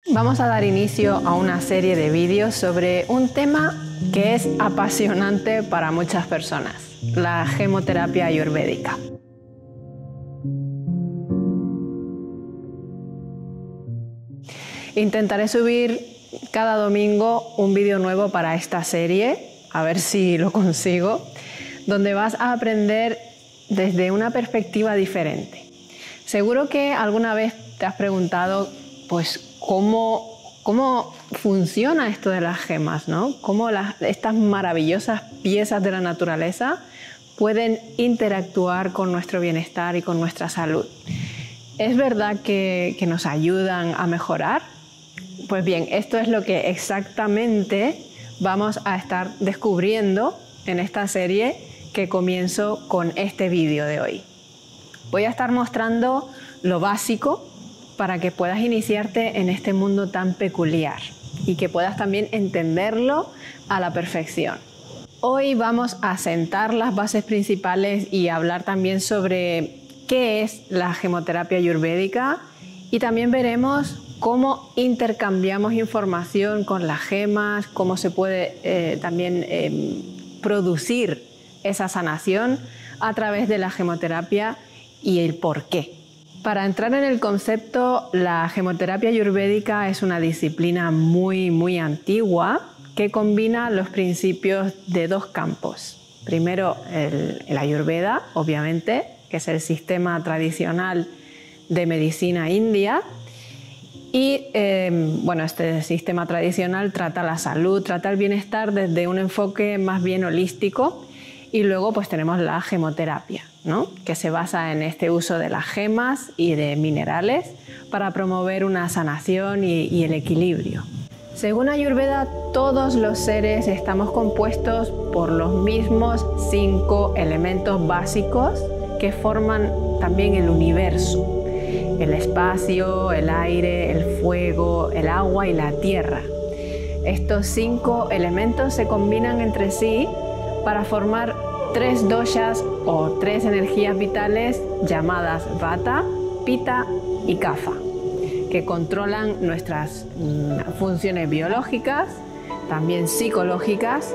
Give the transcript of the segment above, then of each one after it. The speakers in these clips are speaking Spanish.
Vamos a dar inicio a una serie de vídeos sobre un tema que es apasionante para muchas personas, la gemoterapia ayurvédica. Intentaré subir cada domingo un vídeo nuevo para esta serie, a ver si lo consigo, donde vas a aprender desde una perspectiva diferente. Seguro que alguna vez te has preguntado, pues, ¿cómo funciona esto de las gemas, ¿no? ¿Cómo estas maravillosas piezas de la naturaleza pueden interactuar con nuestro bienestar y con nuestra salud? ¿Es verdad que nos ayudan a mejorar? Pues bien, esto es lo que exactamente vamos a estar descubriendo en esta serie que comienzo con este vídeo de hoy. Voy a estar mostrando lo básico para que puedas iniciarte en este mundo tan peculiar y que puedas también entenderlo a la perfección. Hoy vamos a sentar las bases principales y hablar también sobre qué es la gemoterapia ayurvédica, y también veremos cómo intercambiamos información con las gemas, cómo se puede también producir esa sanación a través de la gemoterapia y el por qué. Para entrar en el concepto, la gemoterapia ayurvédica es una disciplina muy antigua que combina los principios de dos campos. Primero, el ayurveda, obviamente, que es el sistema tradicional de medicina india. Y este sistema tradicional trata la salud, trata el bienestar desde un enfoque más bien holístico. Y luego pues tenemos la gemoterapia, ¿no?, que se basa en este uso de las gemas y de minerales para promover una sanación y el equilibrio. Según Ayurveda, todos los seres estamos compuestos por los mismos 5 elementos básicos que forman también el universo: el espacio, el aire, el fuego, el agua y la tierra. Estos 5 elementos se combinan entre sí para formar 3 doshas o 3 energías vitales llamadas Vata, Pitta y Kapha, que controlan nuestras funciones biológicas, también psicológicas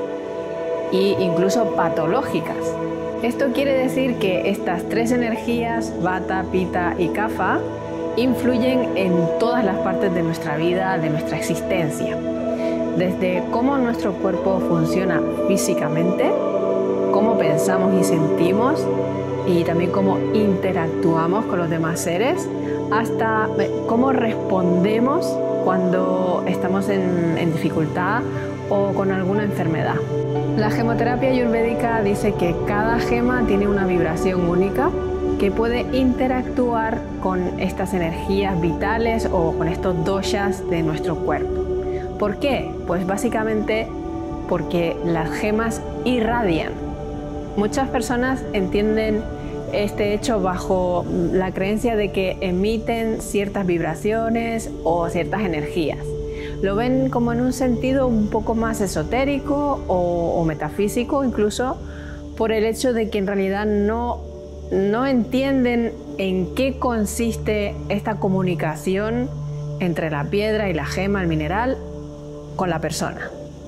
e incluso patológicas. Esto quiere decir que estas 3 energías, Vata, Pitta y Kapha, influyen en todas las partes de nuestra vida, de nuestra existencia. Desde cómo nuestro cuerpo funciona físicamente, cómo pensamos y sentimos, y también cómo interactuamos con los demás seres, hasta cómo respondemos cuando estamos en dificultad o con alguna enfermedad. La gemoterapia ayurvédica dice que cada gema tiene una vibración única que puede interactuar con estas energías vitales o con estos doshas de nuestro cuerpo. ¿Por qué? Pues básicamente porque las gemas irradian. Muchas personas entienden este hecho bajo la creencia de que emiten ciertas vibraciones o ciertas energías. Lo ven como en un sentido un poco más esotérico o metafísico, incluso por el hecho de que en realidad no entienden en qué consiste esta comunicación entre la piedra y la gema, el mineral, con la persona,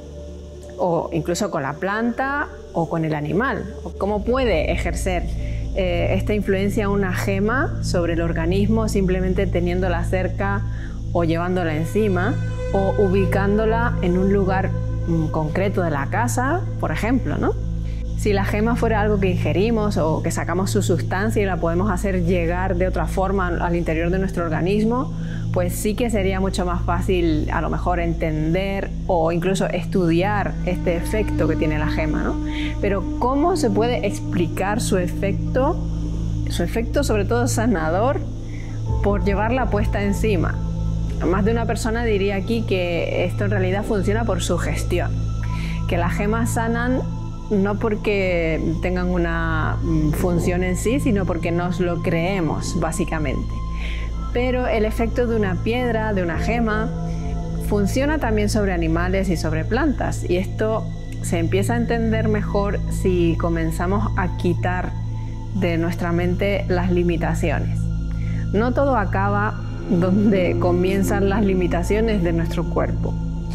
o incluso con la planta o con el animal. ¿Cómo puede ejercer esta influencia una gema sobre el organismo simplemente teniéndola cerca o llevándola encima o ubicándola en un lugar concreto de la casa, por ejemplo, ¿no? Si la gema fuera algo que ingerimos o que sacamos su sustancia y la podemos hacer llegar de otra forma al interior de nuestro organismo, pues sí que sería mucho más fácil a lo mejor entender o incluso estudiar este efecto que tiene la gema, ¿no? Pero ¿cómo se puede explicar su efecto sobre todo sanador, por llevarla puesta encima? Más de una persona diría aquí que esto en realidad funciona por sugestión, que las gemas sanan no porque tengan una función en sí, sino porque nos lo creemos, básicamente. Pero el efecto de una piedra, de una gema, funciona también sobre animales y sobre plantas, y esto se empieza a entender mejor si comenzamos a quitar de nuestra mente las limitaciones. No todo acaba donde comienzan las limitaciones de nuestro cuerpo.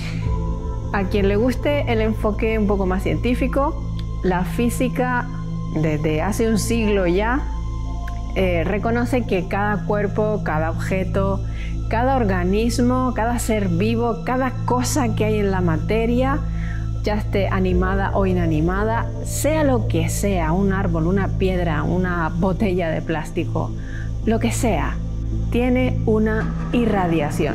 A quien le guste el enfoque un poco más científico, la física desde hace un siglo ya reconoce que cada cuerpo, cada objeto, cada organismo, cada ser vivo, cada cosa que hay en la materia, ya esté animada o inanimada, sea lo que sea, un árbol, una piedra, una botella de plástico, lo que sea, tiene una irradiación.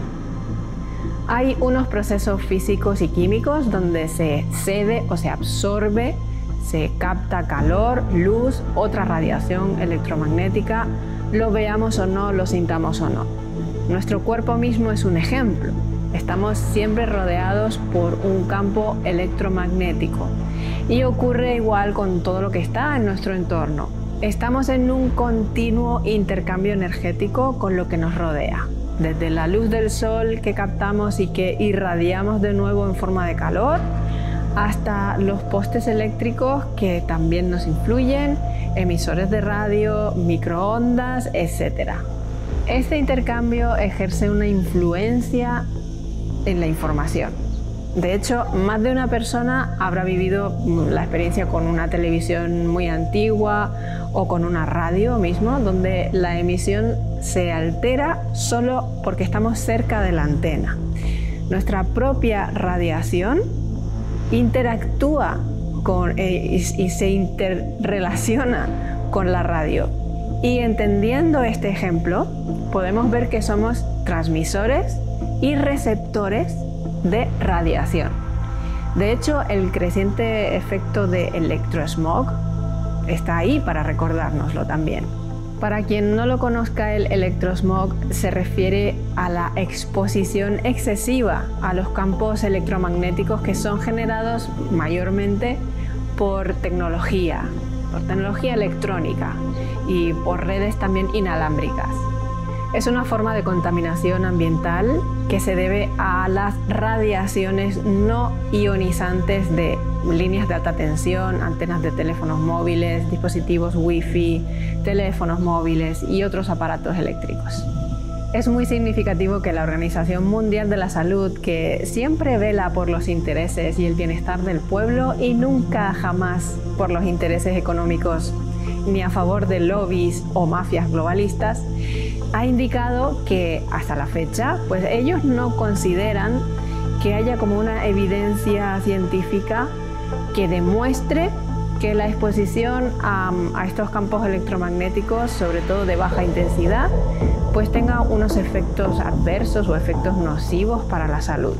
Hay unos procesos físicos y químicos donde se cede o se absorbe, se capta calor, luz, otra radiación electromagnética, lo veamos o no, lo sintamos o no. Nuestro cuerpo mismo es un ejemplo. Estamos siempre rodeados por un campo electromagnético y ocurre igual con todo lo que está en nuestro entorno. Estamos en un continuo intercambio energético con lo que nos rodea, desde la luz del sol que captamos y que irradiamos de nuevo en forma de calor, hasta los postes eléctricos que también nos influyen, emisores de radio, microondas, etc. Este intercambio ejerce una influencia en la información. De hecho, más de una persona habrá vivido la experiencia con una televisión muy antigua o con una radio mismo, donde la emisión se altera solo porque estamos cerca de la antena. Nuestra propia radiación interactúa y se interrelaciona con la radio. Y entendiendo este ejemplo, podemos ver que somos transmisores y receptores de radiación. De hecho, el creciente efecto de electrosmog está ahí para recordárnoslo también. Para quien no lo conozca, el electrosmog se refiere a la exposición excesiva a los campos electromagnéticos que son generados mayormente por tecnología electrónica y por redes también inalámbricas. Es una forma de contaminación ambiental que se debe a las radiaciones no ionizantes de líneas de alta tensión, antenas de teléfonos móviles, dispositivos Wi-Fi, teléfonos móviles y otros aparatos eléctricos. Es muy significativo que la Organización Mundial de la Salud, que siempre vela por los intereses y el bienestar del pueblo y nunca jamás por los intereses económicos ni a favor de lobbies o mafias globalistas, ha indicado que hasta la fecha, pues ellos no consideran que haya como una evidencia científica que demuestre que la exposición a estos campos electromagnéticos, sobre todo de baja intensidad, pues tenga unos efectos adversos o efectos nocivos para la salud.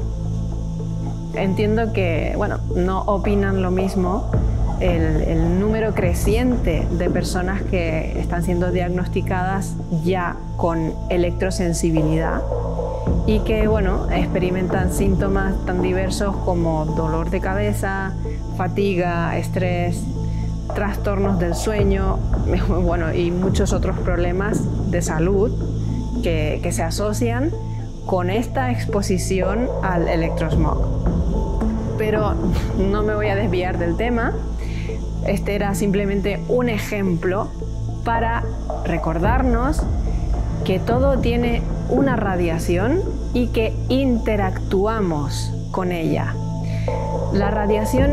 Entiendo que, bueno, no opinan lo mismo el número creciente de personas que están siendo diagnosticadas ya con electrosensibilidad y que, bueno, experimentan síntomas tan diversos como dolor de cabeza, fatiga, estrés, trastornos del sueño, bueno, y muchos otros problemas de salud que se asocian con esta exposición al electrosmog. Pero no me voy a desviar del tema. Este era simplemente un ejemplo para recordarnos que todo tiene una radiación y que interactuamos con ella. La radiación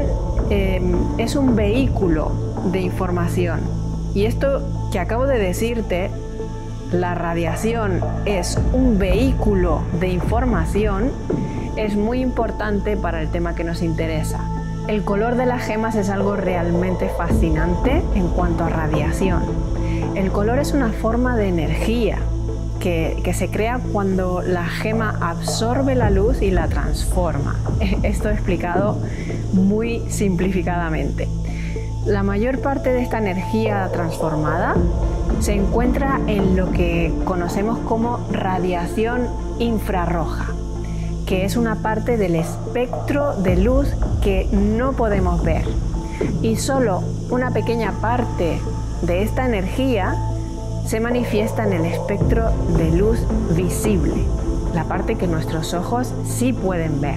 es un vehículo de información y esto que acabo de decirte, la radiación es un vehículo de información, es muy importante para el tema que nos interesa. El color de las gemas es algo realmente fascinante en cuanto a radiación. El color es una forma de energía que se crea cuando la gema absorbe la luz y la transforma. Esto explicado muy simplificadamente. La mayor parte de esta energía transformada se encuentra en lo que conocemos como radiación infrarroja, que es una parte del espectro de luz que no podemos ver. Y solo una pequeña parte de esta energía se manifiesta en el espectro de luz visible, la parte que nuestros ojos sí pueden ver,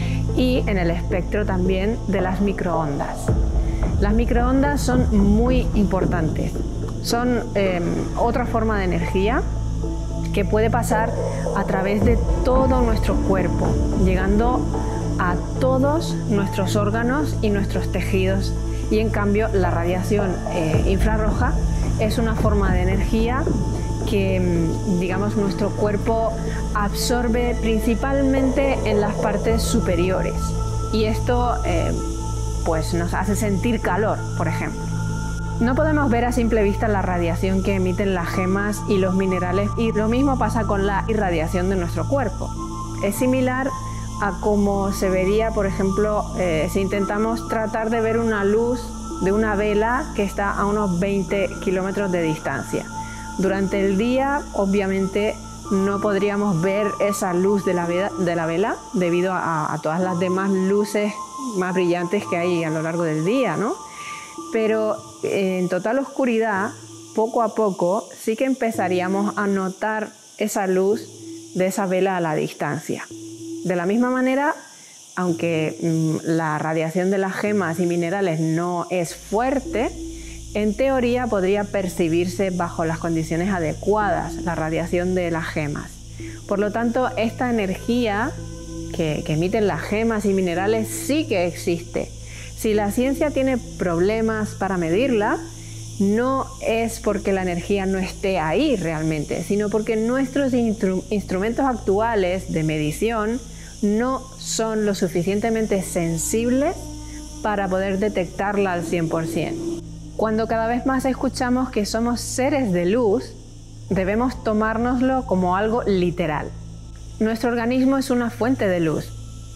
y en el espectro también de las microondas. Las microondas son muy importantes. Son otra forma de energía que puede pasar a través de todo nuestro cuerpo, llegando a todos nuestros órganos y nuestros tejidos. Y en cambio la radiación infrarroja es una forma de energía que, digamos, nuestro cuerpo absorbe principalmente en las partes superiores. Y esto pues nos hace sentir calor, por ejemplo. No podemos ver a simple vista la radiación que emiten las gemas y los minerales, y lo mismo pasa con la irradiación de nuestro cuerpo. Es similar a cómo se vería, por ejemplo, si intentamos tratar de ver una luz de una vela que está a unos 20 kilómetros de distancia. Durante el día, obviamente, no podríamos ver esa luz de la vela debido a todas las demás luces más brillantes que hay a lo largo del día, ¿no? Pero en total oscuridad, poco a poco, sí que empezaríamos a notar esa luz de esa vela a la distancia. De la misma manera, aunque la radiación de las gemas y minerales no es fuerte, en teoría podría percibirse bajo las condiciones adecuadas la radiación de las gemas. Por lo tanto, esta energía que emiten las gemas y minerales sí que existe. Si la ciencia tiene problemas para medirla, no es porque la energía no esté ahí realmente, sino porque nuestros instrumentos actuales de medición no son lo suficientemente sensibles para poder detectarla al 100%. Cuando cada vez más escuchamos que somos seres de luz, debemos tomárnoslo como algo literal. Nuestro organismo es una fuente de luz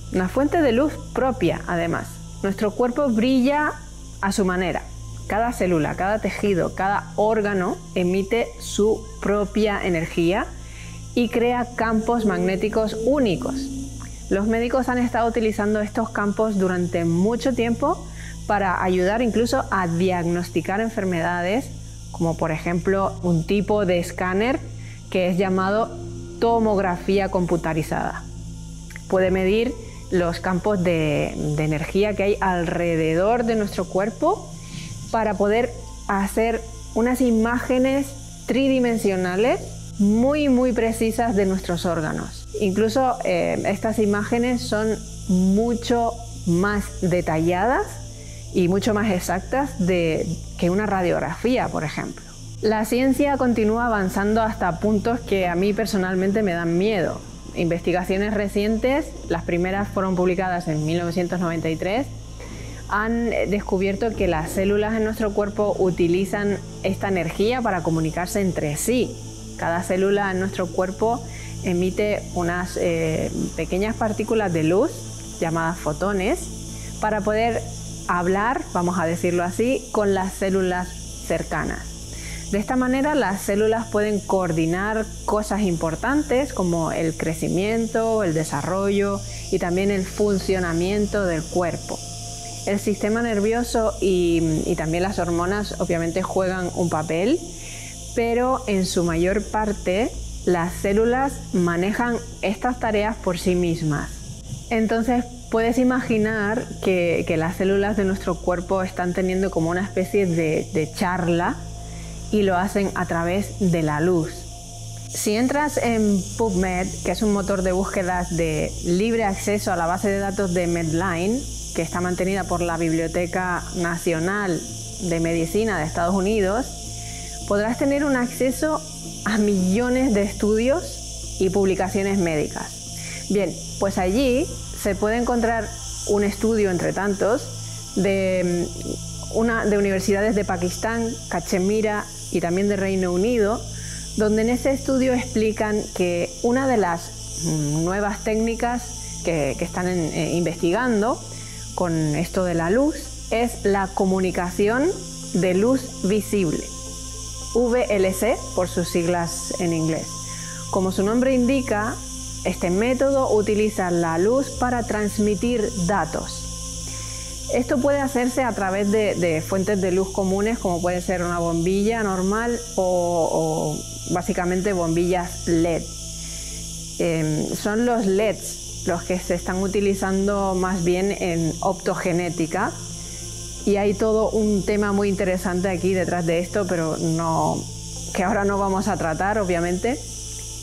propia además. Nuestro cuerpo brilla a su manera. Cada célula, cada tejido, cada órgano emite su propia energía y crea campos magnéticos únicos. Los médicos han estado utilizando estos campos durante mucho tiempo para ayudar incluso a diagnosticar enfermedades, como por ejemplo un tipo de escáner que es llamado tomografía computarizada. Puede medir los campos de energía que hay alrededor de nuestro cuerpo para poder hacer unas imágenes tridimensionales muy precisas de nuestros órganos. Incluso estas imágenes son mucho más detalladas y mucho más exactas que una radiografía, por ejemplo. La ciencia continúa avanzando hasta puntos que a mí personalmente me dan miedo. Investigaciones recientes, las primeras fueron publicadas en 1993, han descubierto que las células en nuestro cuerpo utilizan esta energía para comunicarse entre sí. Cada célula en nuestro cuerpo emite unas pequeñas partículas de luz llamadas fotones para poder hablar, vamos a decirlo así, con las células cercanas. De esta manera las células pueden coordinar cosas importantes como el crecimiento, el desarrollo y también el funcionamiento del cuerpo. El sistema nervioso y también las hormonas obviamente juegan un papel, pero en su mayor parte las células manejan estas tareas por sí mismas. Entonces puedes imaginar que las células de nuestro cuerpo están teniendo como una especie de charla y lo hacen a través de la luz. Si entras en PubMed, que es un motor de búsquedas de libre acceso a la base de datos de Medline, que está mantenida por la Biblioteca Nacional de Medicina de Estados Unidos, podrás tener un acceso a millones de estudios y publicaciones médicas. Bien, pues allí se puede encontrar un estudio entre tantos de universidades de Pakistán, Cachemira y también de Reino Unido, donde en ese estudio explican que una de las nuevas técnicas que están investigando con esto de la luz es la comunicación de luz visible, VLC por sus siglas en inglés. Como su nombre indica, este método utiliza la luz para transmitir datos. Esto puede hacerse a través de fuentes de luz comunes, como puede ser una bombilla normal o básicamente bombillas LED. Son los LEDs los que se están utilizando más bien en optogenética, y hay todo un tema muy interesante aquí detrás de esto, pero que ahora no vamos a tratar, obviamente.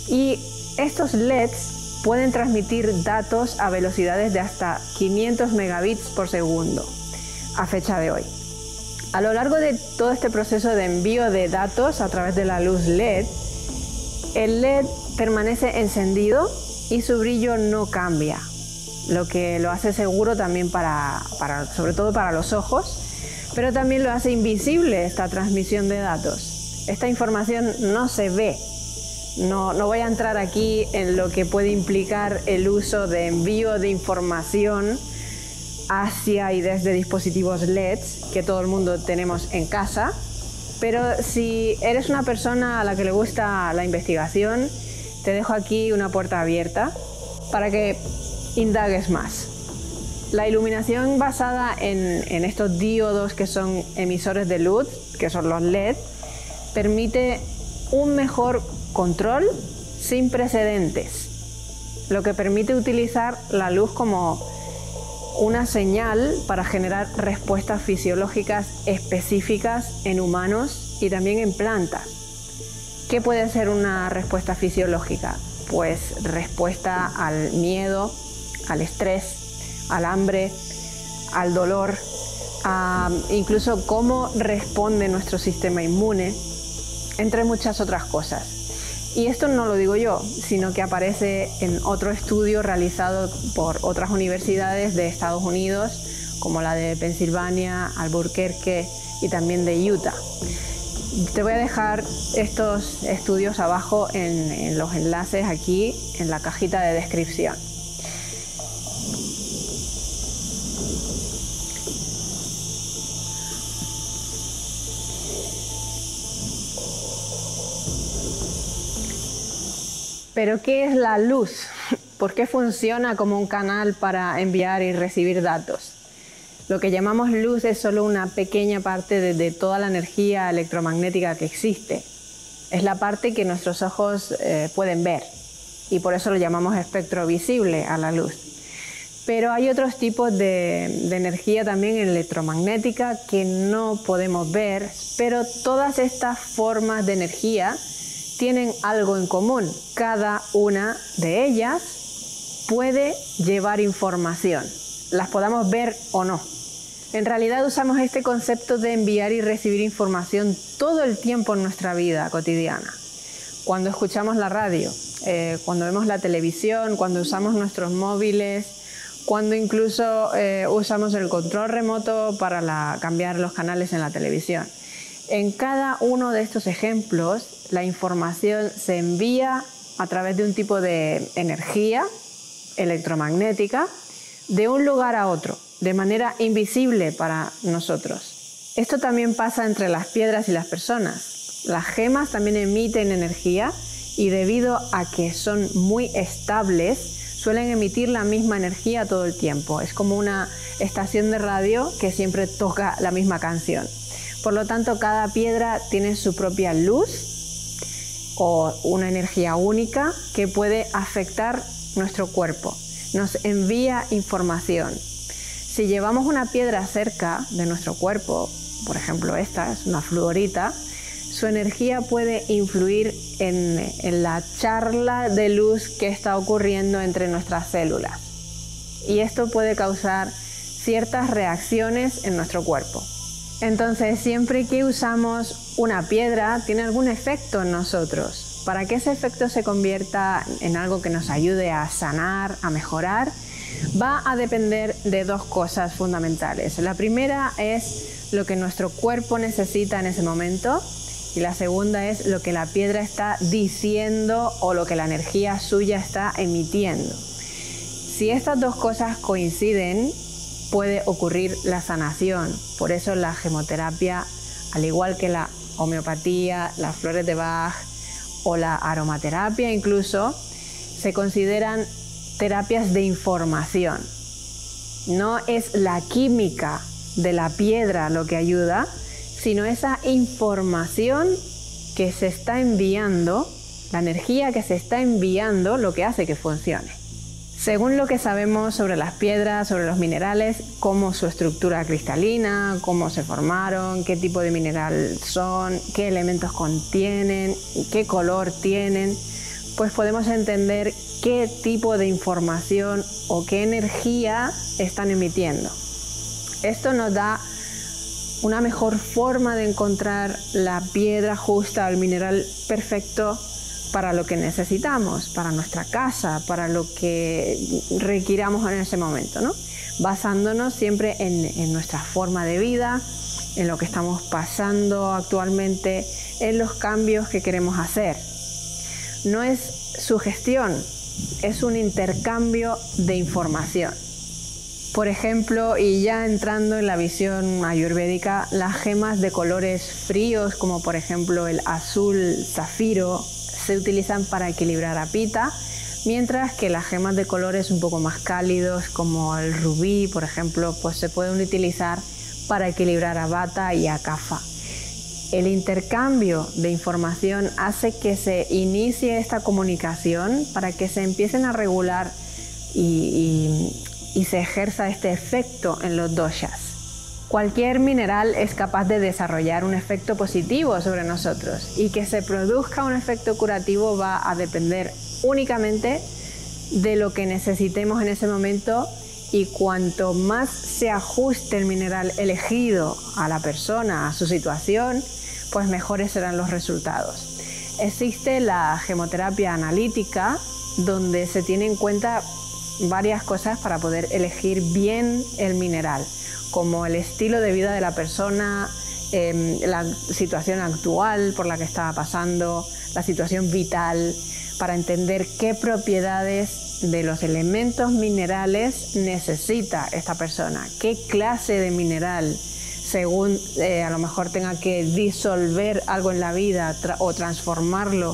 Y estos LEDs pueden transmitir datos a velocidades de hasta 500 megabits por segundo a fecha de hoy. A lo largo de todo este proceso de envío de datos a través de la luz LED, el LED permanece encendido y su brillo no cambia, lo que lo hace seguro también sobre todo para los ojos, pero también lo hace invisible esta transmisión de datos. Esta información no se ve. No voy a entrar aquí en lo que puede implicar el uso de envío de información hacia y desde dispositivos LEDs que todo el mundo tenemos en casa, pero si eres una persona a la que le gusta la investigación, te dejo aquí una puerta abierta para que indagues más. La iluminación basada en estos díodos que son emisores de luz, que son los LED, permite un mejor control sin precedentes, lo que permite utilizar la luz como una señal para generar respuestas fisiológicas específicas en humanos y también en plantas. ¿Qué puede ser una respuesta fisiológica? Pues respuesta al miedo, al estrés, al hambre, al dolor, incluso cómo responde nuestro sistema inmune, entre muchas otras cosas. Y esto no lo digo yo, sino que aparece en otro estudio realizado por otras universidades de Estados Unidos, como la de Pensilvania, Albuquerque y también de Utah. Te voy a dejar estos estudios abajo en los enlaces aquí en la cajita de descripción. ¿Pero qué es la luz? ¿Por qué funciona como un canal para enviar y recibir datos? Lo que llamamos luz es solo una pequeña parte de toda la energía electromagnética que existe. Es la parte que nuestros ojos pueden ver y por eso lo llamamos espectro visible a la luz. Pero hay otros tipos de energía también electromagnética que no podemos ver, pero todas estas formas de energía tienen algo en común. Cada una de ellas puede llevar información, las podamos ver o no. En realidad usamos este concepto de enviar y recibir información todo el tiempo en nuestra vida cotidiana. Cuando escuchamos la radio, cuando vemos la televisión, cuando usamos nuestros móviles, cuando incluso usamos el control remoto para cambiar los canales en la televisión. En cada uno de estos ejemplos, la información se envía a través de un tipo de energía electromagnética de un lugar a otro, de manera invisible para nosotros. Esto también pasa entre las piedras y las personas. Las gemas también emiten energía y debido a que son muy estables, suelen emitir la misma energía todo el tiempo. Es como una estación de radio que siempre toca la misma canción. Por lo tanto, cada piedra tiene su propia luz o una energía única que puede afectar nuestro cuerpo. Nos envía información. Si llevamos una piedra cerca de nuestro cuerpo, por ejemplo esta es una fluorita, su energía puede influir en la charla de luz que está ocurriendo entre nuestras células. Y esto puede causar ciertas reacciones en nuestro cuerpo. Entonces, siempre que usamos una piedra, tiene algún efecto en nosotros. Para que ese efecto se convierta en algo que nos ayude a sanar, a mejorar, va a depender de dos cosas fundamentales. La primera es lo que nuestro cuerpo necesita en ese momento y la segunda es lo que la piedra está diciendo o lo que la energía suya está emitiendo. Si estas dos cosas coinciden, puede ocurrir la sanación. Por eso la gemoterapia, al igual que la homeopatía, las flores de Bach o la aromaterapia incluso, se consideran terapias de información. No es la química de la piedra lo que ayuda, sino esa información que se está enviando, la energía que se está enviando, lo que hace que funcione. Según lo que sabemos sobre las piedras, sobre los minerales, cómo su estructura cristalina, cómo se formaron, qué tipo de mineral son, qué elementos contienen, qué color tienen, pues podemos entender qué tipo de información o qué energía están emitiendo. Esto nos da una mejor forma de encontrar la piedra justa, el mineral perfecto para lo que necesitamos, para nuestra casa, para lo que requiramos en ese momento, ¿no? Basándonos siempre en nuestra forma de vida, en lo que estamos pasando actualmente, en los cambios que queremos hacer. No es sugestión, es un intercambio de información. Por ejemplo, y ya entrando en la visión ayurvédica, las gemas de colores fríos, como por ejemplo el azul zafiro, se utilizan para equilibrar a Pitta, mientras que las gemas de colores un poco más cálidos, como el rubí, por ejemplo, pues se pueden utilizar para equilibrar a Vata y a Kapha. El intercambio de información hace que se inicie esta comunicación para que se empiecen a regular y se ejerza este efecto en los doshas. Cualquier mineral es capaz de desarrollar un efecto positivo sobre nosotros, y que se produzca un efecto curativo va a depender únicamente de lo que necesitemos en ese momento, y cuanto más se ajuste el mineral elegido a la persona, a su situación, pues mejores serán los resultados. Existe la gemoterapia analítica, donde se tiene en cuenta varias cosas para poder elegir bien el mineral, como el estilo de vida de la persona, la situación actual por la que estaba pasando, la situación vital, para entender qué propiedades de los elementos minerales necesita esta persona, qué clase de mineral, según a lo mejor tenga que disolver algo en la vida o transformarlo,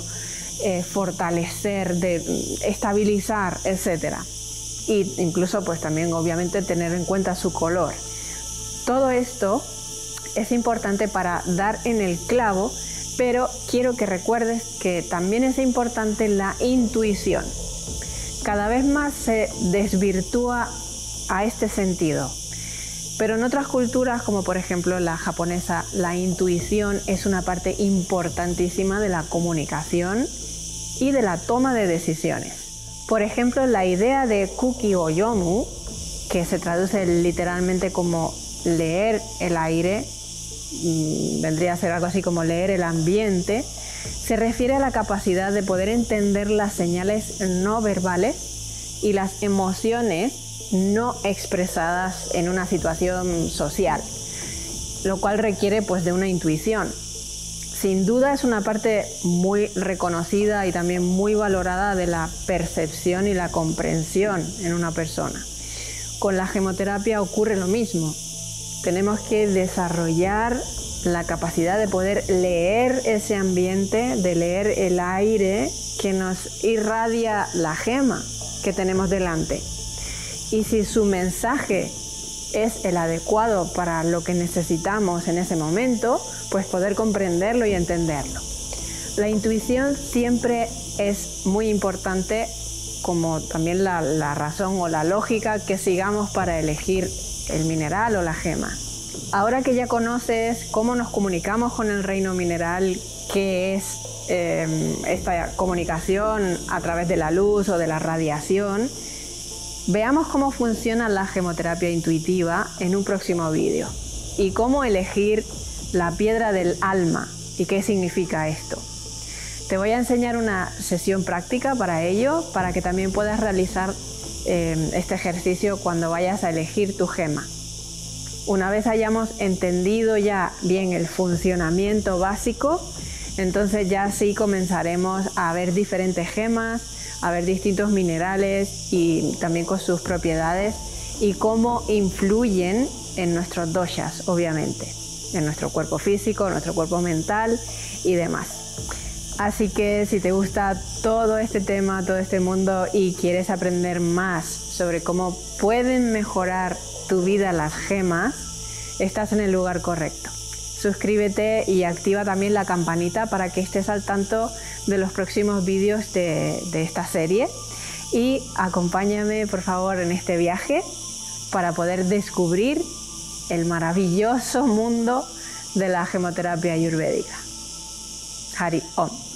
fortalecer, estabilizar, etc. Y incluso pues también obviamente tener en cuenta su color. Todo esto es importante para dar en el clavo, pero quiero que recuerdes que también es importante la intuición. Cada vez más se desvirtúa a este sentido, pero en otras culturas, como por ejemplo la japonesa, la intuición es una parte importantísima de la comunicación y de la toma de decisiones. Por ejemplo, la idea de Kuki o Yomu, que se traduce literalmente como leer el aire, vendría a ser algo así como leer el ambiente, se refiere a la capacidad de poder entender las señales no verbales y las emociones no expresadas en una situación social, lo cual requiere pues de una intuición. Sin duda es una parte muy reconocida y también muy valorada de la percepción y la comprensión en una persona. Con la gemoterapia ocurre lo mismo. Tenemos que desarrollar la capacidad de poder leer ese ambiente, de leer el aire que nos irradia la gema que tenemos delante. Y si su mensaje es el adecuado para lo que necesitamos en ese momento, pues poder comprenderlo y entenderlo. La intuición siempre es muy importante, como también la razón o la lógica que sigamos para elegir el mineral o la gema. Ahora que ya conoces cómo nos comunicamos con el reino mineral, qué es esta comunicación a través de la luz o de la radiación, veamos cómo funciona la gemoterapia intuitiva en un próximo vídeo, y cómo elegir la piedra del alma y qué significa esto. Te voy a enseñar una sesión práctica para ello, para que también puedas realizar este ejercicio cuando vayas a elegir tu gema. Una vez hayamos entendido ya bien el funcionamiento básico, entonces ya sí comenzaremos a ver diferentes gemas, a ver distintos minerales y también con sus propiedades y cómo influyen en nuestros doshas, obviamente, en nuestro cuerpo físico, nuestro cuerpo mental y demás. Así que si te gusta todo este tema, todo este mundo y quieres aprender más sobre cómo pueden mejorar tu vida las gemas, estás en el lugar correcto. Suscríbete y activa también la campanita para que estés al tanto de los próximos vídeos de esta serie, y acompáñame por favor en este viaje para poder descubrir el maravilloso mundo de la gemoterapia ayurvédica. Hari Om.